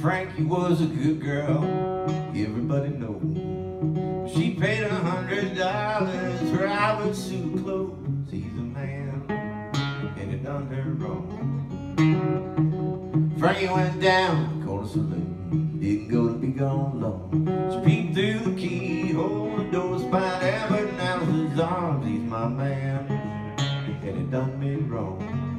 Frankie was a good girl, everybody knows. She paid $100 for Albert suit clothes. He's a man, and he done her wrong. Frankie went down, called a saloon, didn't go to be gone long. She peeped through the keyhole, the door spied Albert, and out of his arms, he's my man, and he done me wrong.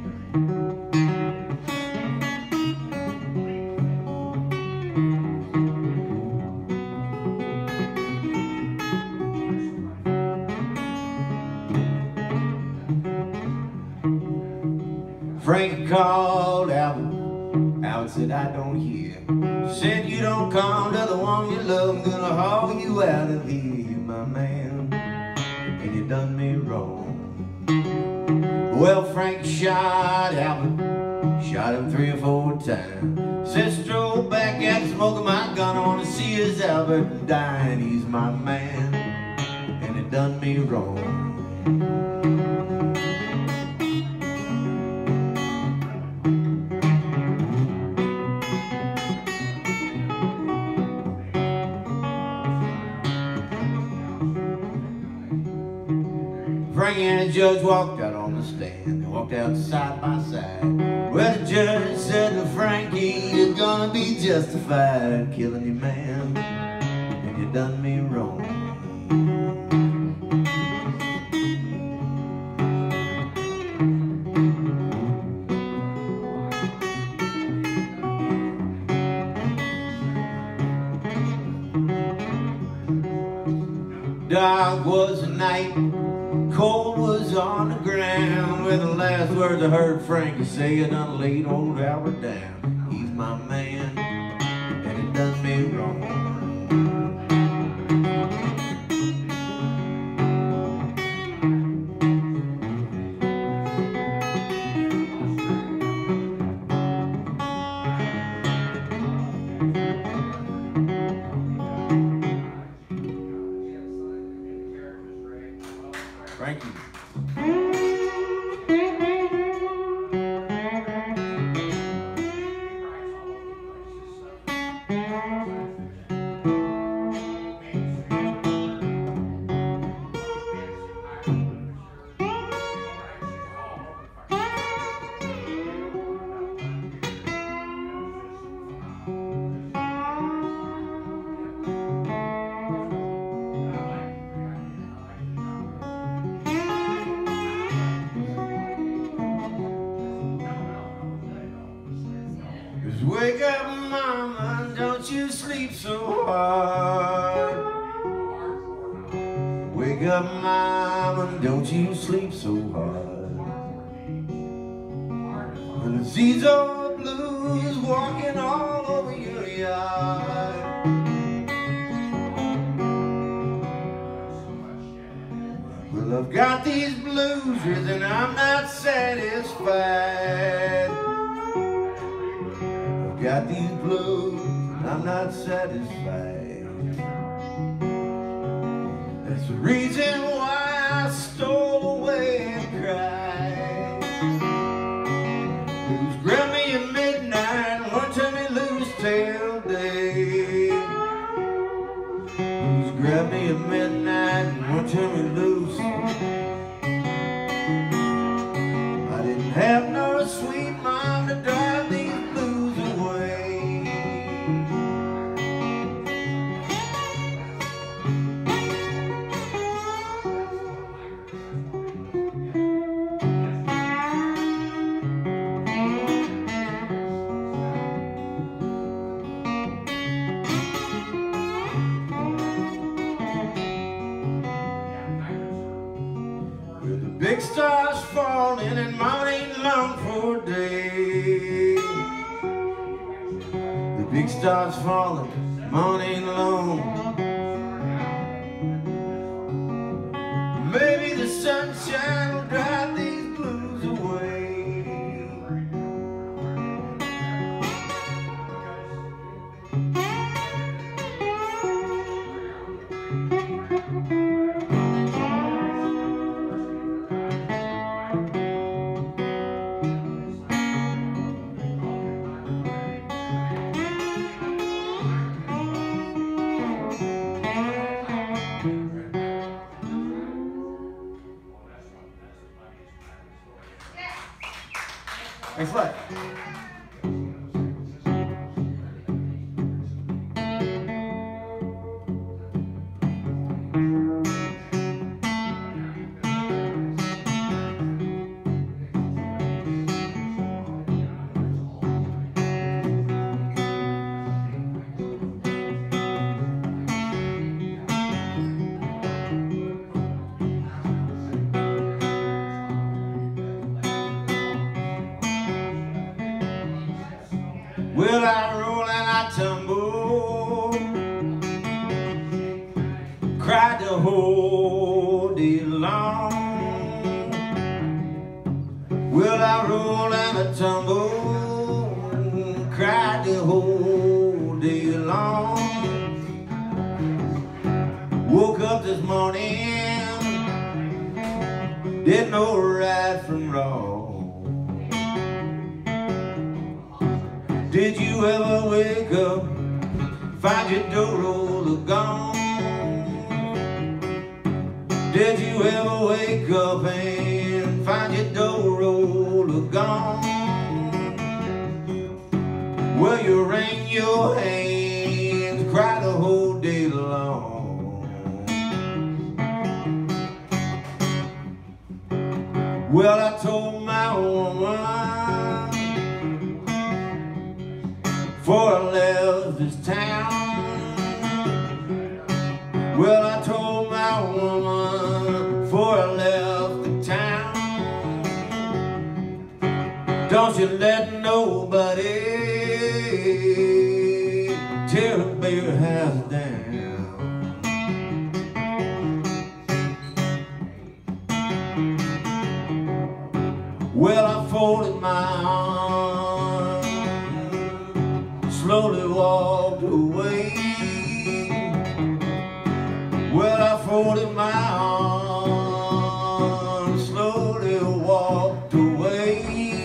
Frankie called Albert. Albert said, I don't hear. She said, you don't come to the one you love, I'm gonna haul you out of here. You're my man, and you done me wrong. Well, Frankie shot Albert, shot him 3 or 4 times. Said, stroll back at the smoke of my gun, I wanna see his Albert dying. He's my man, and he done me wrong. Frankie and the judge walked out on the stand. They walked out side by side. Well, the judge said to Frankie, you're gonna be justified killing your man, and you done me wrong. Dark was the night, cold was on the ground. With the last words I heard Frankie say, I done laid old Albert down. He's my man, and he done me wrong. Thank you. Wake up, mama, don't you sleep so hard. Wake up, mama, don't you sleep so hard. And it's these old blues walking all over your yard. Well, I've got these blues and I'm not satisfied. Got these blues, I'm not satisfied. That's the reason why I stole away and cried. Blues grabbed me at midnight and won't turn me loose till day. Blues grabbed me at midnight and won't turn me loose. I didn't have no sweet mom to drive these blues away. Big stars falling and mine ain't long for a day. The big stars falling, mine ain't long. Maybe the sunshine will drive these blues away. right. Well, I roll and I tumble, cried the whole day long. Well, I roll and I tumble, cried the whole day long. Woke up this morning, didn't know right from wrong. Did you ever wake up, find your door roller gone? Did you ever wake up and find your door roller gone? Well, you wring your hands, cry the whole day long. Well, I told my woman before I left this town. Well, I told my woman before I left the town, don't you let nobody tear a big house down. Well, I folded my arms, slowly walked away. Well, I folded my arms, slowly walked away.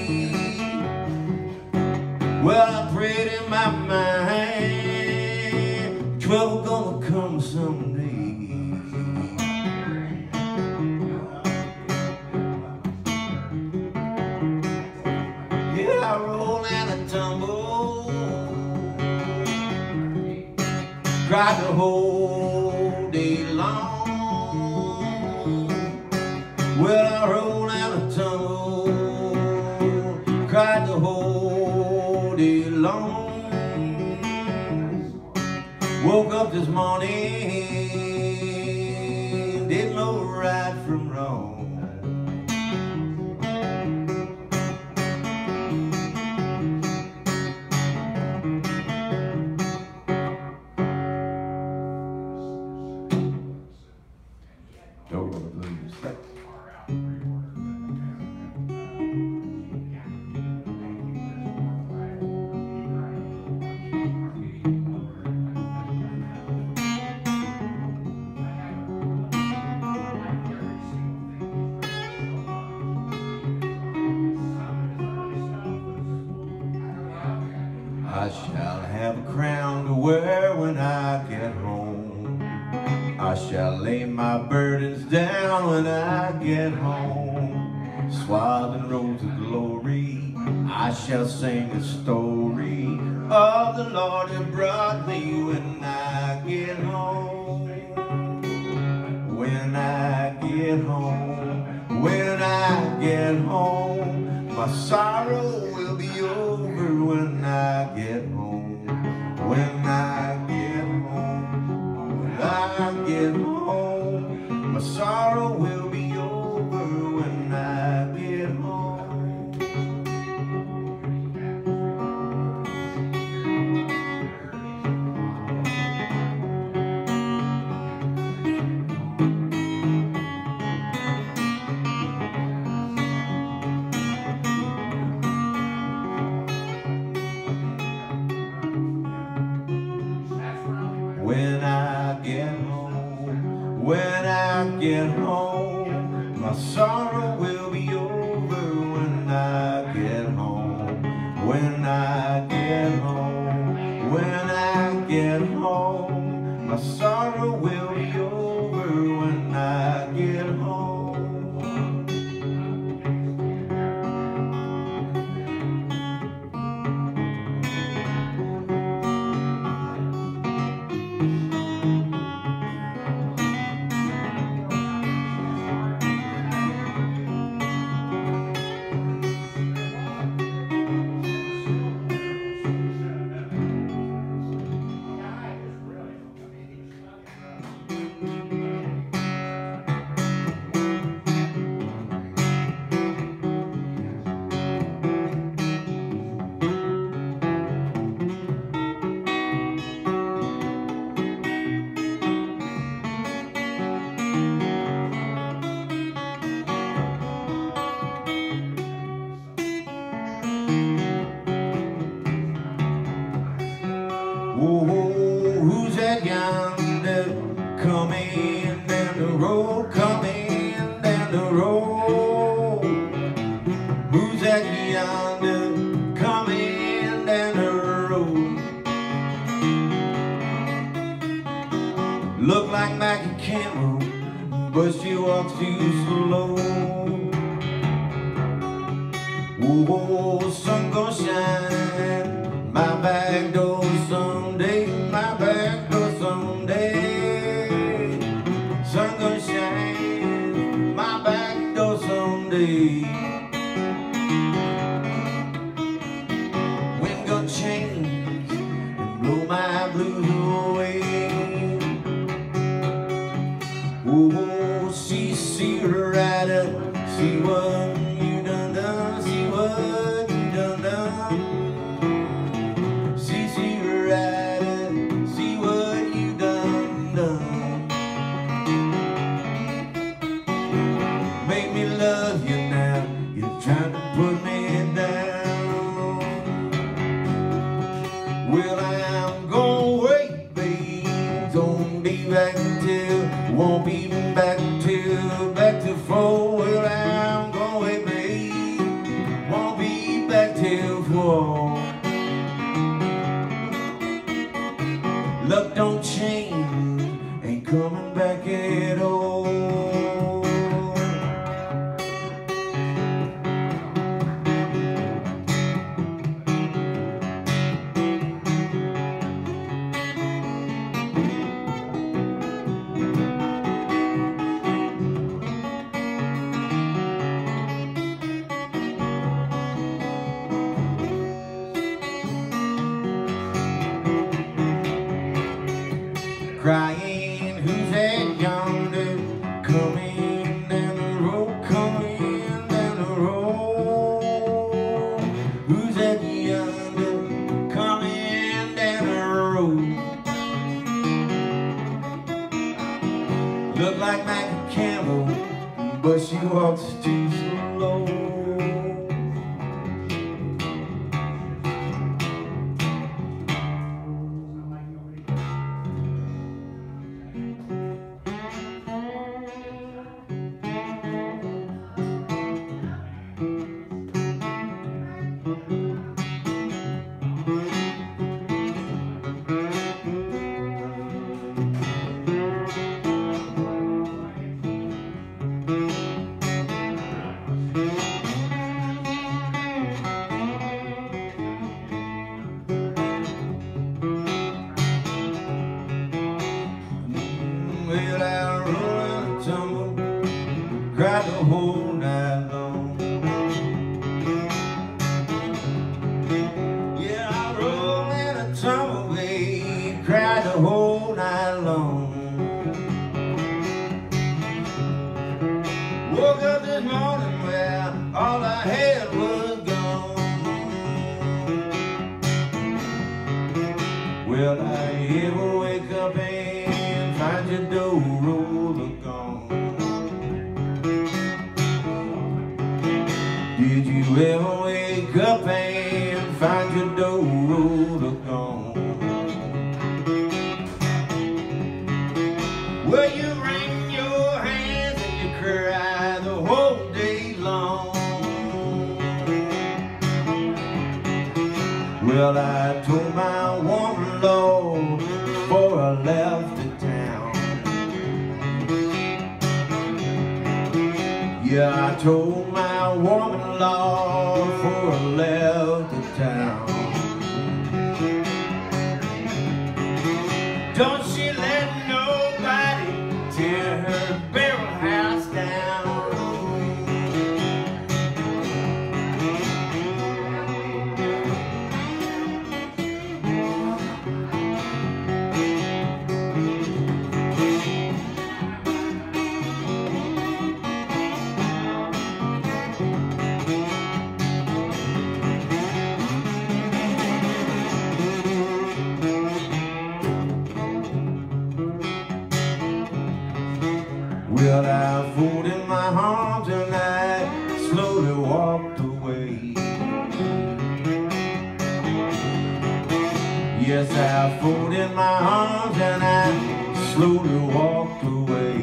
Well, I prayed in my mind, trouble gonna come someday. Yeah, I roll and I tumble, cried the whole day long. Well, I roll and I tumble, cried the whole day long. Woke up this morning, didn't know right from wrong. I shall have a crown to wear when I get home. I shall lay my burdens down when I get home. Swathed in robes of glory, I shall sing a story of the Lord who brought me when I get home. When I get home, when I get home, my sorrow will be over when I get home. When I get home, when I get home, my sorrow will be over when I get home. When I get home, when I get home, my sorrow will be over when I get home. When I get home, when I get home, my sorrow will be over when I get home. Oh, who's that yonder coming down the road, coming down the road? Who's that yonder coming down the road? Look like Maggie Campbell, but she walks too slow. Oh, sun gonna shine my back door someday, my back door someday. Sun gonna shine my back door someday. Wind gonna change and blow my blues away. Oh, see rider, see what you done done, see what you done done. See rider, see what you done done. Make me love you now, you're trying to put me down. Well, I'm gonna wait, babe, don't be back till, won't be back to 4. Well, I'm gonna wait, babe, won't be back till 4. Luck don't change, ain't coming back at all. Crying, who's that yonder coming down the road, coming down the road? Who's that yonder coming down the road? Look like Maggie Campbell, but she walks too slow. Well, I roll and tumble, cried the whole night long. Yeah, I roll and I tumble, babe, cried the whole night long. Woke up this morning where all I had was gone. Will I ever wake up and find your door roller gone? Did you ever wake up and find your door roller gone? Well, you wring your hands and you cry the whole day long. Well, I told my woman, Lord, before I left the town. Yeah, I told my woman, Lord, before I left the town. Don't she let nobody tear her barrel house down. Yes, I folded my arms and I slowly walked away.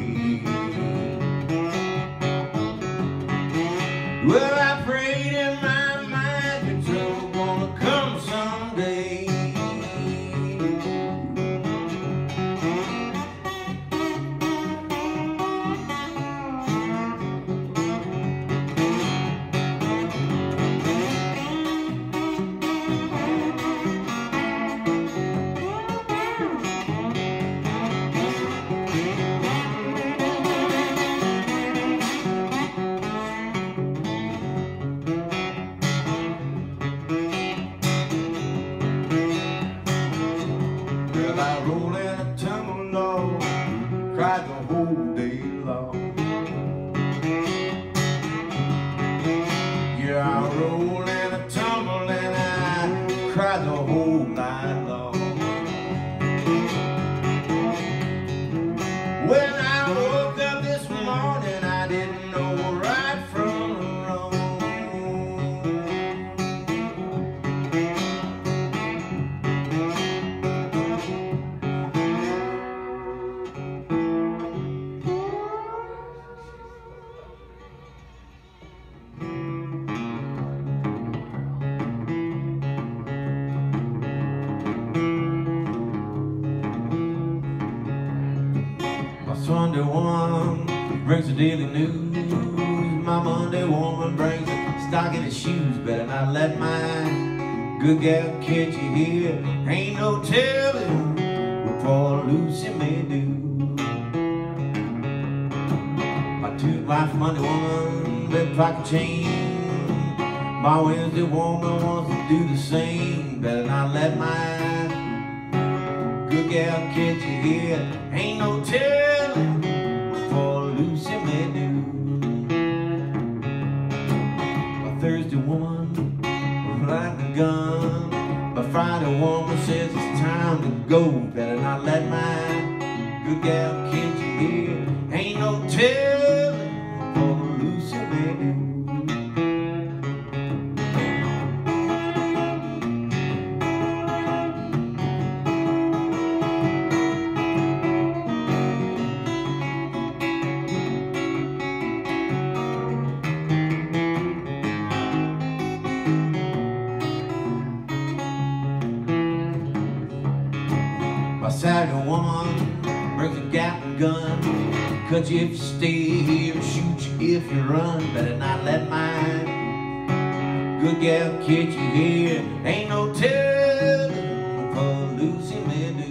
Well, I prayed in my mind your trouble gonna come someday. Well, I rolled in a tumble low, cried the whole day long. Yeah, I rolled in a tumble and I cried the whole night long. When I woke up this morning, I didn't know right from wrong. Sunday woman brings the daily news. My Monday woman brings a stocking and shoes. Better not let my good gal catch you here. Ain't no telling what poor Lucy may do. My Monday woman, red pocket chain. My Wednesday woman wants to do the same. Better not let my good gal catch you here. Ain't no telling what poor Lucy may do. My Thursday woman like a gun. My Friday woman says it's time to go. Better not let my good gal catch you here. Ain't no telling what poor Lucy may do. My Saturday woman brings a Gatling gun. Cut you if you stay here and shoot you if you run. Better not let my good gal catch you here. Ain't no telling what poor Lucy may do.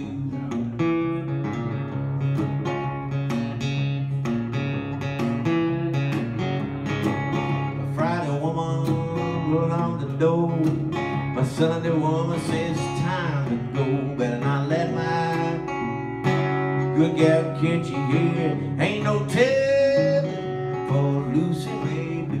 My Friday woman rolled on the door. My Sunday woman says it's time to go. Better not let my good gal catch you here. Ain't no telling poor Lucy may do.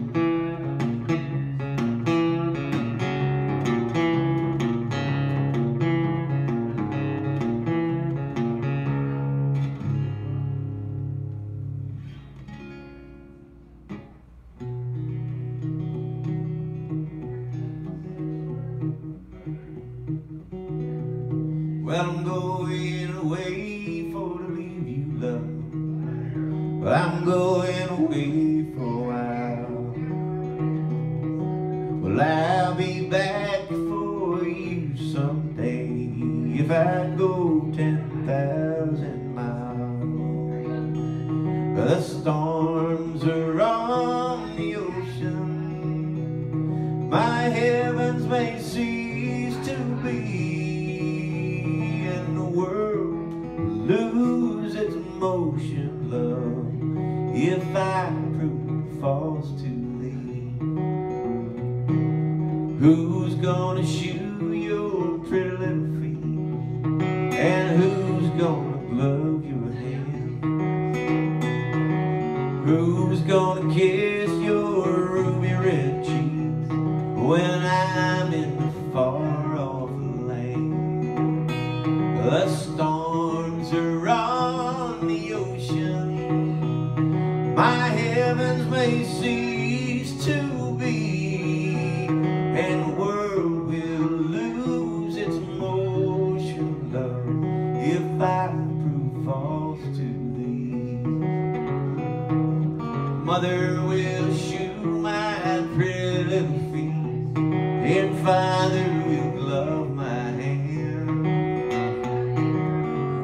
Well, I'm going away for to leave you, love. But I'm going away for a while. Well, I'll be back for you someday if I go 10,000 miles. The storms are on the ocean. My heavens may cease to be. World lose its motion, love, if I prove false to thee. Who's gonna shoe your pretty little feet, and who's gonna glove your hand? Who's gonna kiss your ruby red cheeks when I'm in the far off land? The storms are on the ocean. My heavens may cease to be, and the world will lose its motion.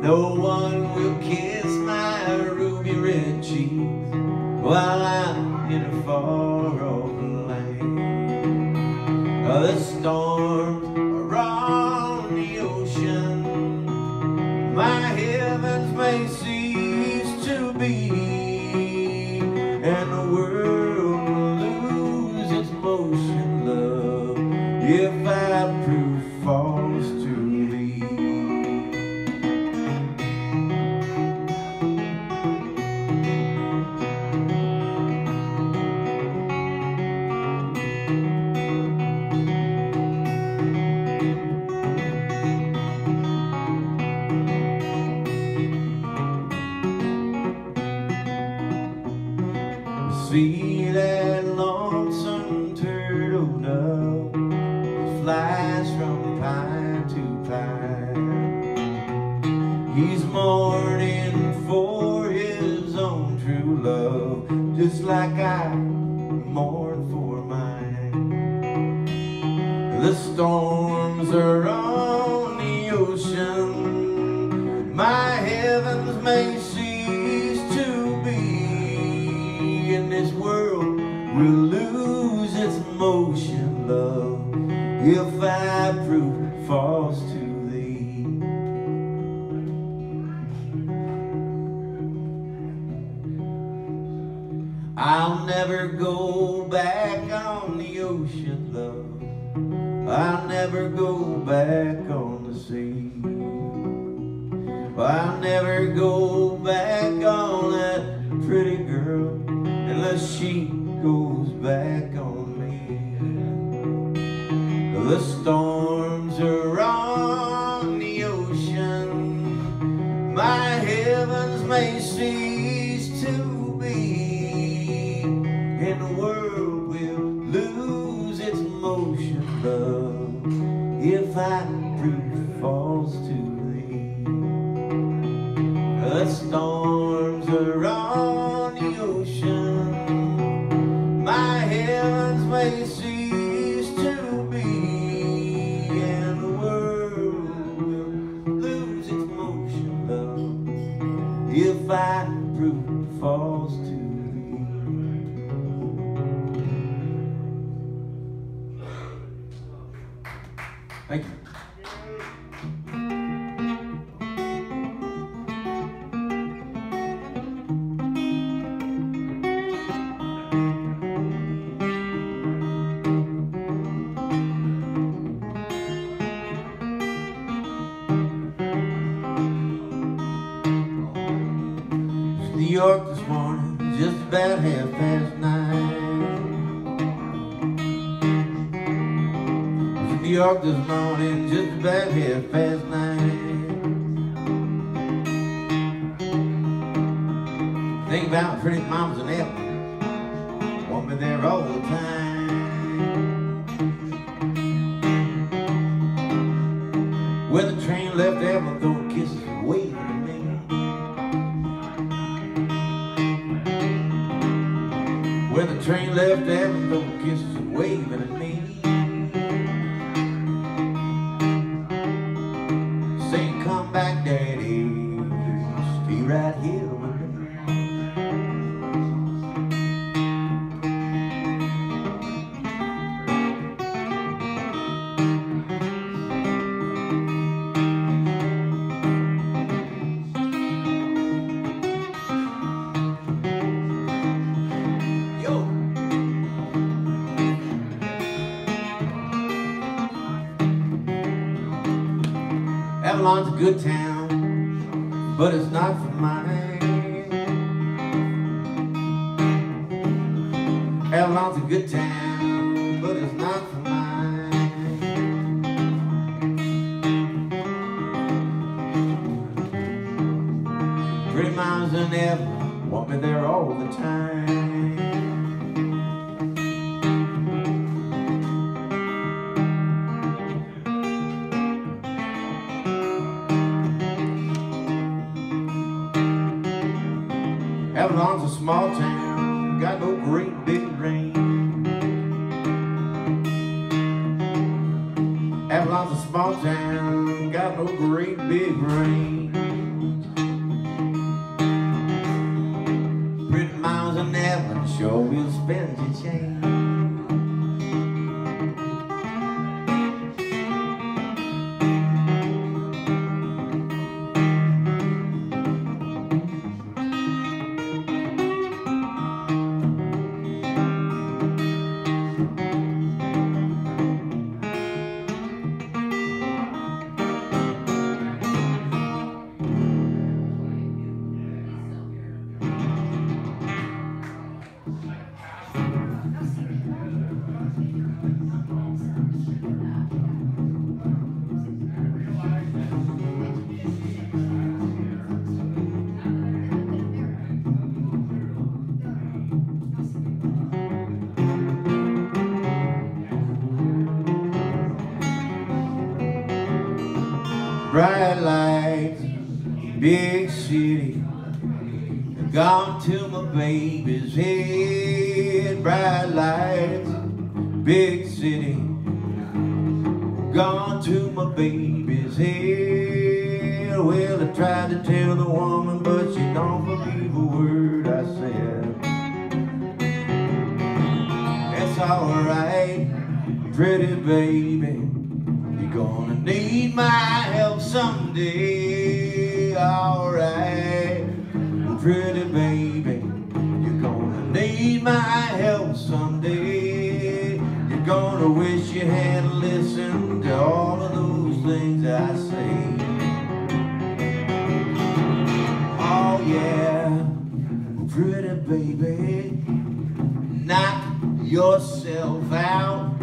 No one will kiss my ruby red cheeks while I'm in a far-off land. The storms are on the ocean, my heavens may cease to be, and the world will lose its motion, love, if I prove false to thee. See that lonesome turtle dove flies from pine to pine. He's mourning for his own true love, just like I mourn for mine. The storms are on the ocean, my heavens may cease to be, and this world will lose its motion, love, if I prove false to thee. I'll never go back on the ocean, love, I'll never go back on the sea. I'll never go back on that pretty girl unless she goes back on me. The storms are on the ocean, my heavens may cease to be, and the world will lose its motion, love, if I prove false to thee. The storms are on the ocean, my heavens may cease to be, and the world will lose its motion, love, if I prove false to thee. Thank you. New York this morning, just about 9:30. New York this morning, just about 9:30. Think about pretty mamas and Ethel, want me there all the time. When the train left Ethel, throwing kisses and waving at me. When the train left Ethel, throwing kisses and waving at me. Saying, come back, Daddy, stay right here with me. Avalon's a good town, but it's not for mine. Avalon's a good town, but it's not for mine. Pretty mamas in Avalon want me there all the time. Avalon's a small town, got no great big rain. Avalon's a small town, got no great big rain. bright lights, big city. Gone to my baby's head. Bright lights, big city. Gone to my baby's head. Well, I tried to tell the woman, but she don't believe a word I said. That's alright, pretty baby. You're gonna need my help someday. Alright, pretty baby. You're gonna need my help someday. You're gonna wish you had listened to all of those things I say. Oh yeah, pretty baby, knock yourself out.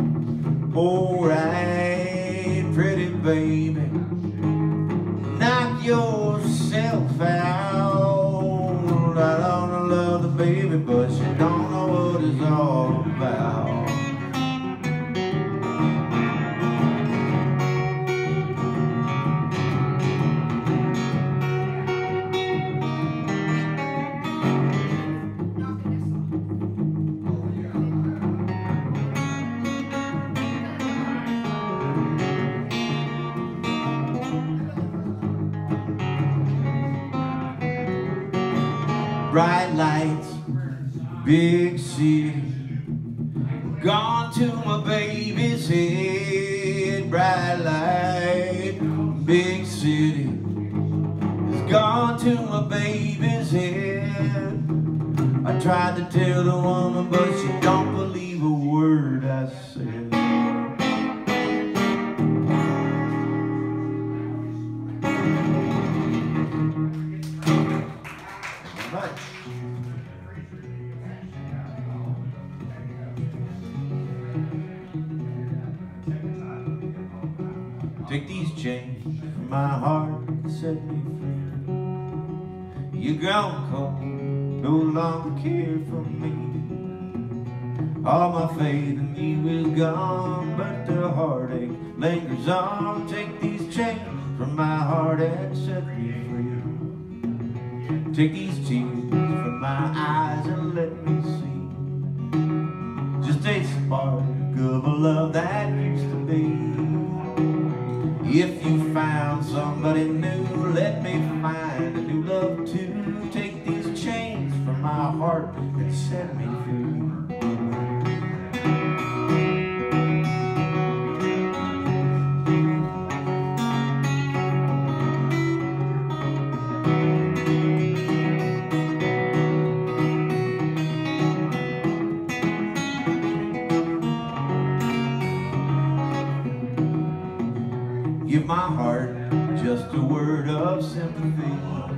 Alright, pretty baby, knock yourself out. I don't love the baby, but she don't know what it's all about. Bright lights, big city. Gone to my baby's head. Bright light, big city. It's gone to my baby's head. I tried to tell the woman, but she don't believe a word I said. Take these chains from my heart and set me free. You're gone cold, no longer care for me. All my faith in you is gone, but the heartache lingers on. Take these chains from my heart and set me free. Take these tears from my eyes and let me see just a spark of a love that used to be. If you found somebody new, let me find a new love too. Take these chains from my heart and set me free. Give my heart just a word of sympathy.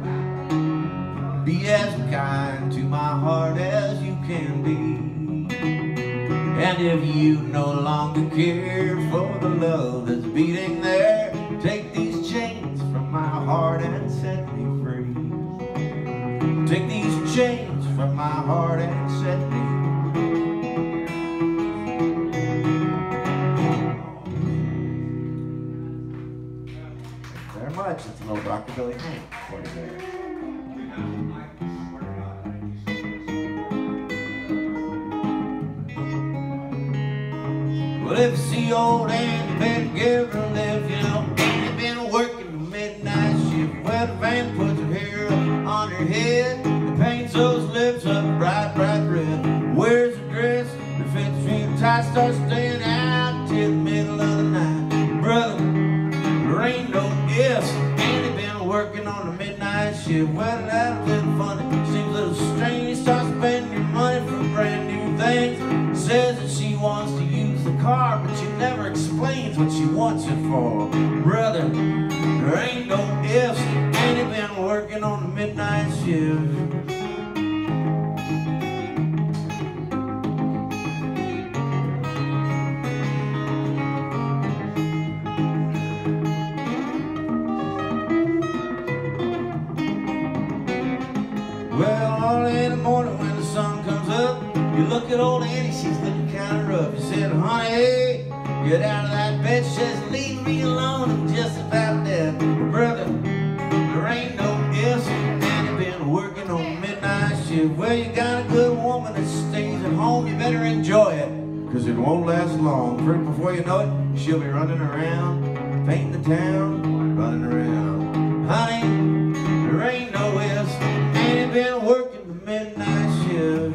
Be as kind to my heart as you can be. And if you no longer care for the love that's beating there, take these chains from my heart and set me free. Take these chains from my heart and set me free. Very much. It's an old rockabilly Hank for you there. Well, if you see old Aunt Betty Gabriel, if you know Annie been working the midnight shift, well, the van puts her hair up on her head, and paints those lips up bright, bright red, wears a dress that fits real tight, starts staying out till the middle of the night. Brother, there ain't no ifs. Annie been working on the midnight shift. Well, that's a little funny, seems a little strange. Starts spending your money for brand new things. Says that she wants to use the car, but she never explains what she wants it for. Brother, there ain't no ifs. Annie been working on the midnight shift. Well, early in the morning when the sun comes up, you look at old Annie, she's looking kind of rough. You said, honey, hey, get out of that bed. She says, leave me alone, I'm just about dead. it won't last long. Before you know it, she'll be running around, painting the town, running around. Honey, there ain't no else, ain't been working the midnight shift.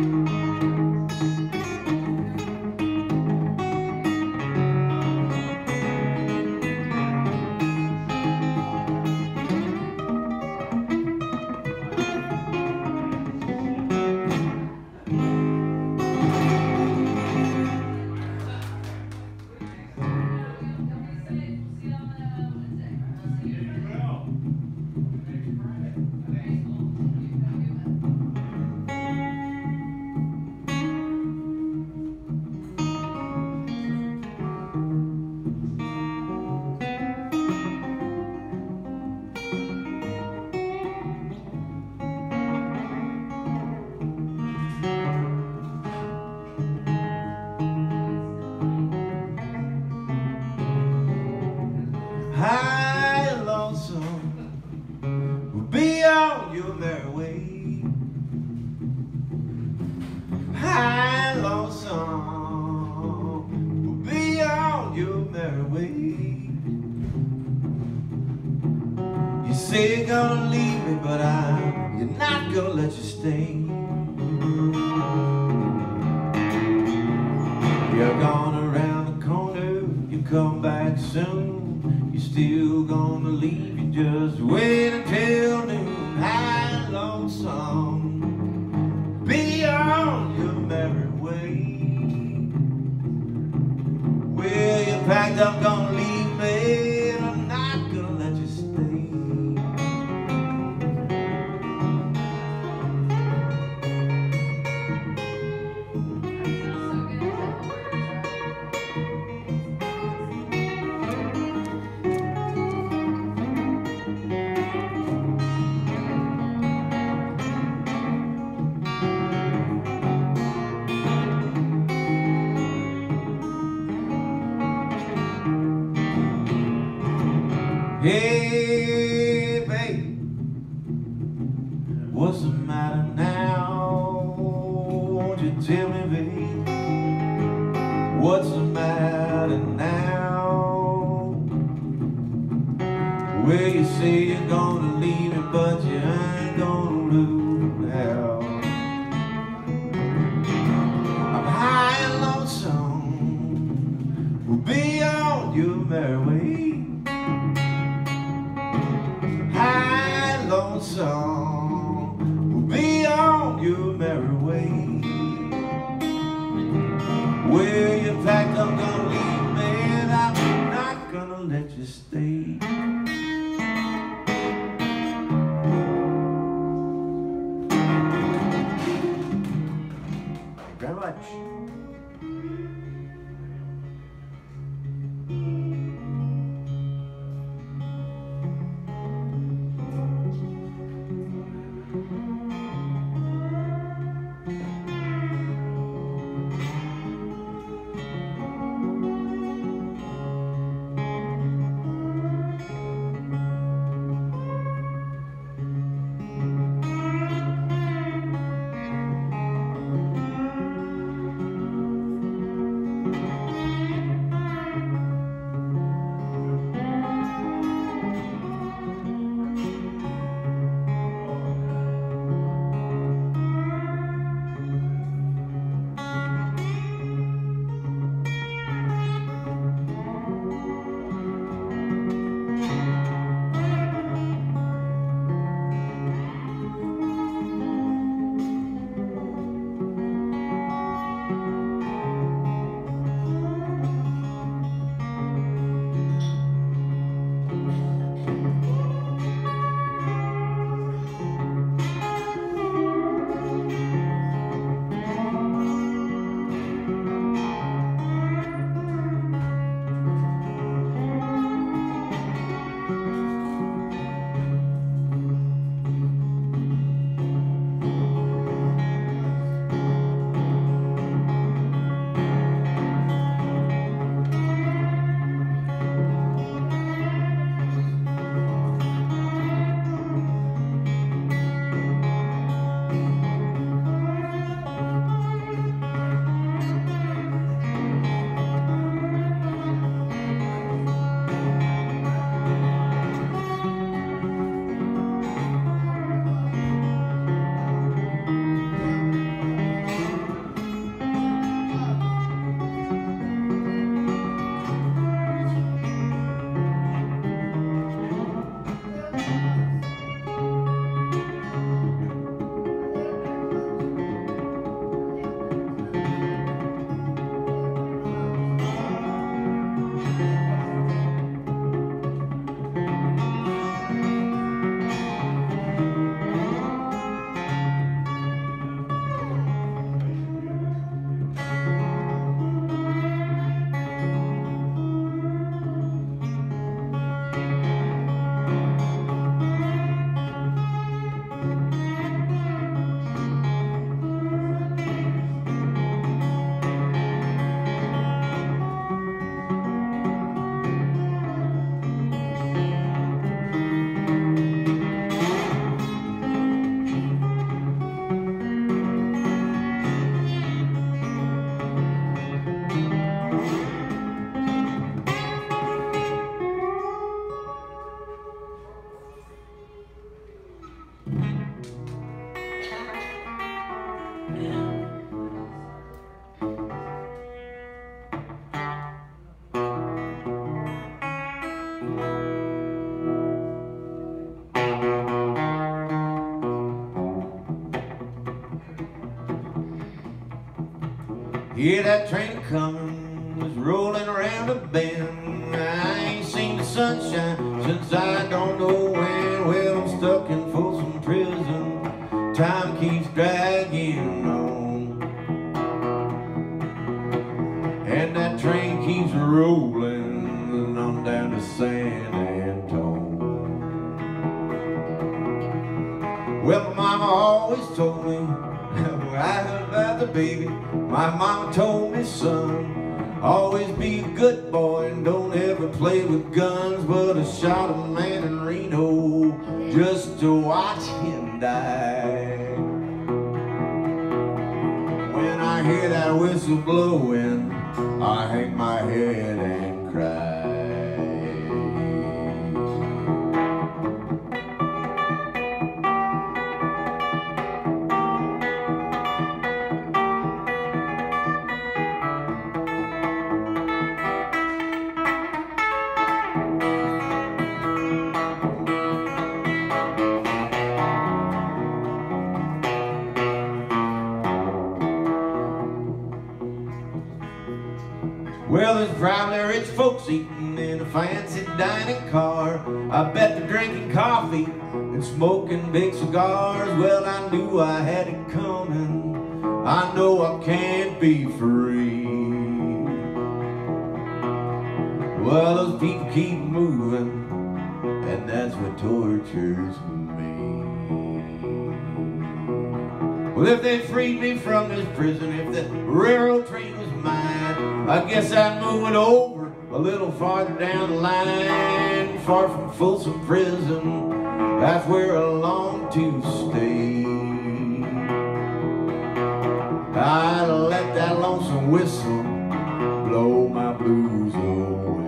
High and lonesome will be on your merry way. High and lonesome will be on your merry way. You say you're gonna leave me, but you're not gonna let you stay. You're gone around the corner, you come back soon. You're still gonna leave, you just wait until noon. High and lonesome, be on your merry way. Well, you packed up, gonna leave me, and I'm not gonna let you stay. Hey, babe, what's the matter now? Won't you tell me, babe, what's the matter now? Well, you say you're gonna leave me, but you ain't gonna lose now. I'm high and lonesome, we'll be on your merry way. High and lonesome, we'll be on your merry way. Well, you packed up, gonna leave me, and I'm not gonna let you stay. Thank you very much. Hear that train coming, it's rolling around a bend. I ain't seen the sunshine since I don't know when. Well, I'm stuck in Folsom Prison, time keeps dragging on, and that train keeps rolling on down to San Antone. Well, my mama always told me, when I heard about the baby, my mama told me, son, always be a good boy and don't ever play with guns. But I shot a man in Reno just to watch him die. When I hear that whistle blowing, I hang my head and cry. Well, there's probably rich folks eating in a fancy dining car. I bet they're drinking coffee and smoking big cigars. Well, I knew I had it coming. I know I can't be free. Well, those people keep moving, and that's what tortures me. Well, if they freed me from this prison, if the railroad train was mine, I guess I'd move it over a little farther down the line, far from Folsom Prison. That's where I long to stay. I'd let that lonesome whistle blow my blues away.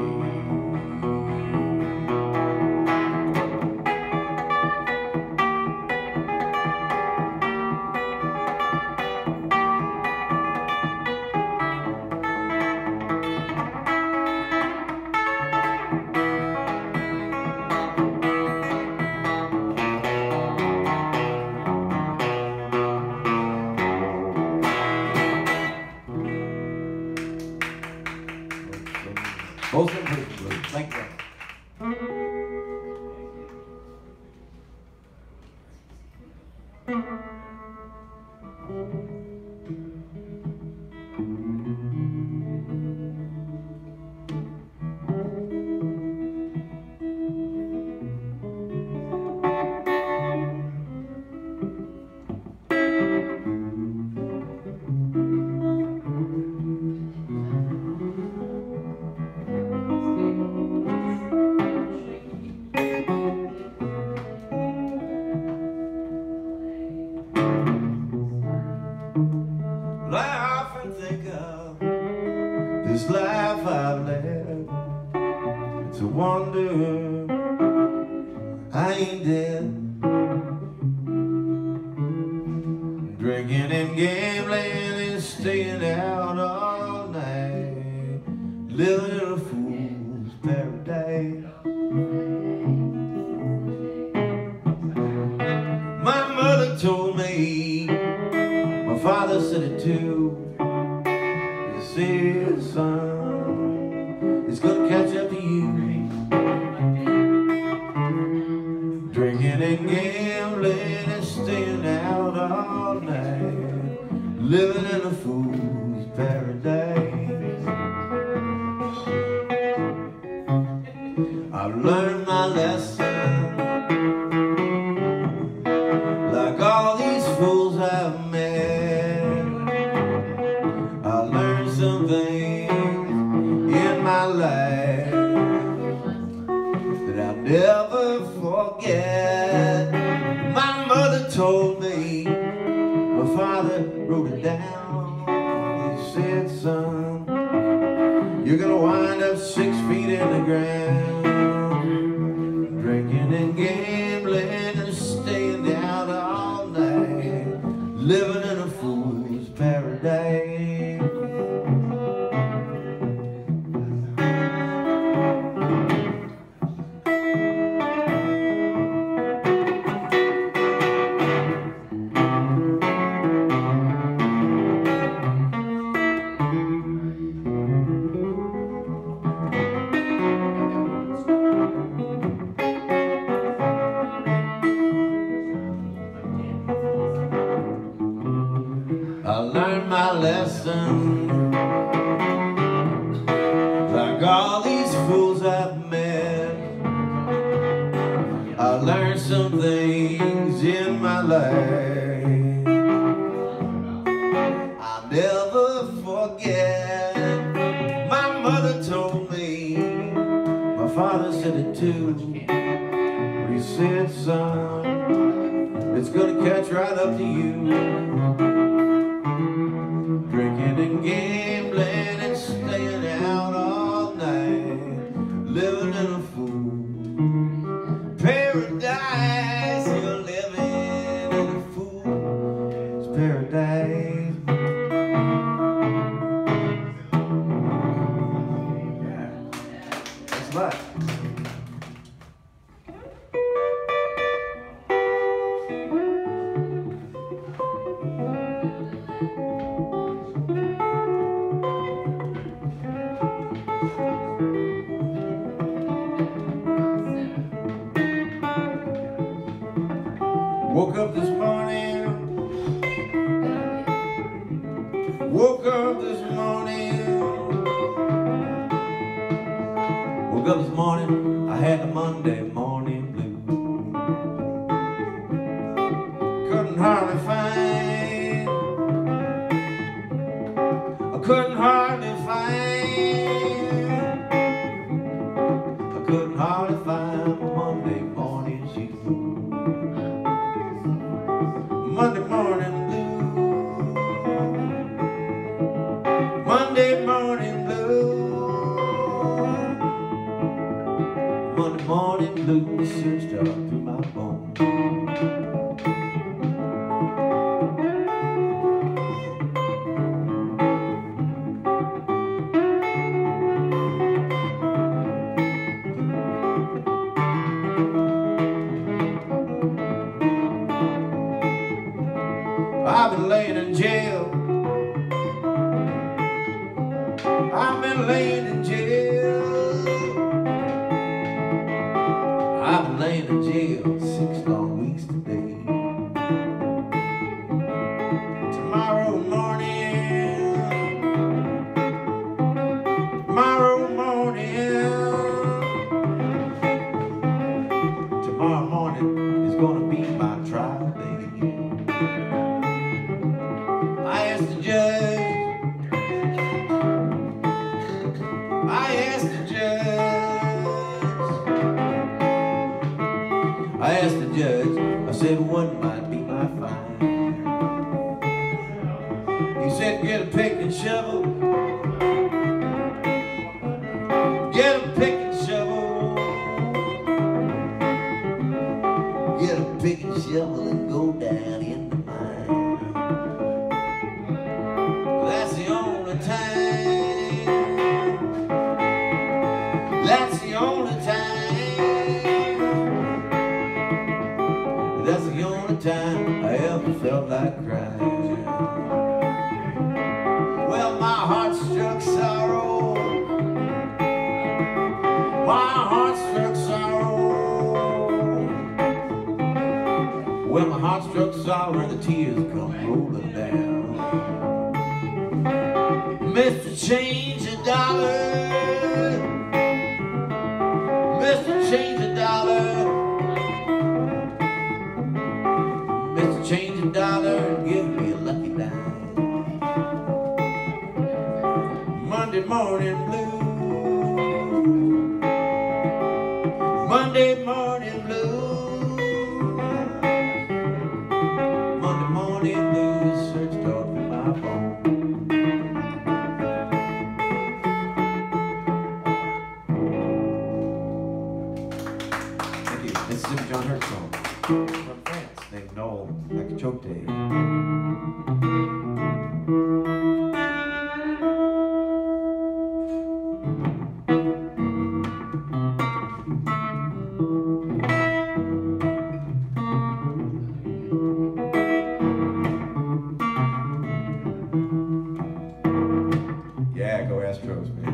Folsom Prison Blues. Thank you. I often think of this life I've led. It's a wonder I ain't dead. Drinking and gambling and staying out all night, living in a fool's paradise. My mother told me, my father said it too. He said, son, it's gonna catch up to you. Drinking and gambling and staying out all night, living in a fool's paradise. I've learned my lesson, like all these fools I've met. I learned some things in my life that I'll never forget. My mother told me, my father wrote it down. He said, son, you're gonna wind up 6 feet in the ground, drinking and gambling and staying out all night, living in a fool's paradise. learned my lesson. Like all these fools I've met, I learned some things in my life I'll never forget. My mother told me, my father said it too. He said, son, it's gonna catch right up to you. Drinking and gambling and staying out all night, living in a fool paradise. You're living in a fool's paradise. Thanks a lot. Woke up this morning, woke up this morning, I had a Monday morning blue. Couldn't hardly find, I couldn't hardly find my Monday morning shoes. Monday morning blue, Monday morning blue, Monday morning blue searched up through my bones. I've been laying in jail, I've been laying in jail, I've been laying in jail 6 long weeks today. Tomorrow morning, tomorrow morning is gonna be my trial day. I asked the judge, I said, what might be my fine? He said, get a pick and shovel, get a pick and shovel, get a pick and shovel and go down in the mine. That's the only time, that's the only time, that's the only time I ever felt like crying. Well, my heart struck sorrow, my heart struck sorrow. Well, my heart struck sorrow and the tears come rolling down. Mr. Change a Dollar, Mr. Change a Dollar, Mr. Change a Dollar and give me a lucky dime. Monday morning blue, Monday morning blue, Monday morning blue searched up in my phone. Thank you. This is a John Hurt song from France named Noel Akachote. Yeah, go Astros, man.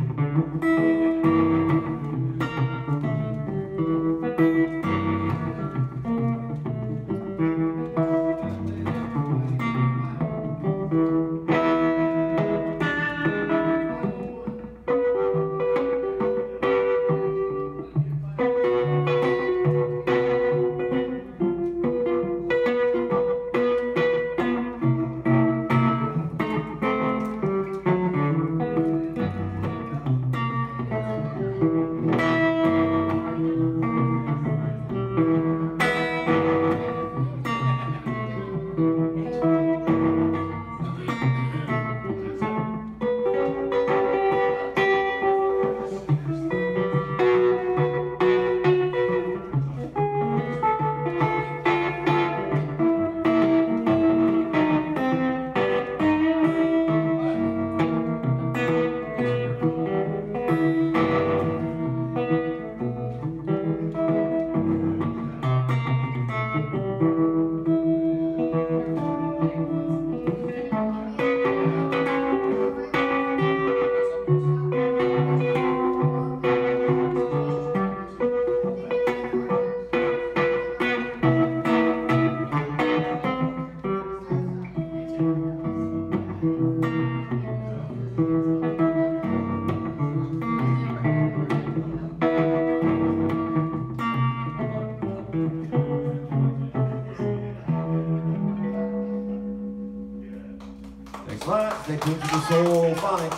much. Stay tuned to the Soul Phonic.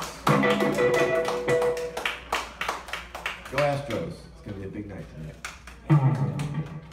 Go Astros. It's going to be a big night tonight.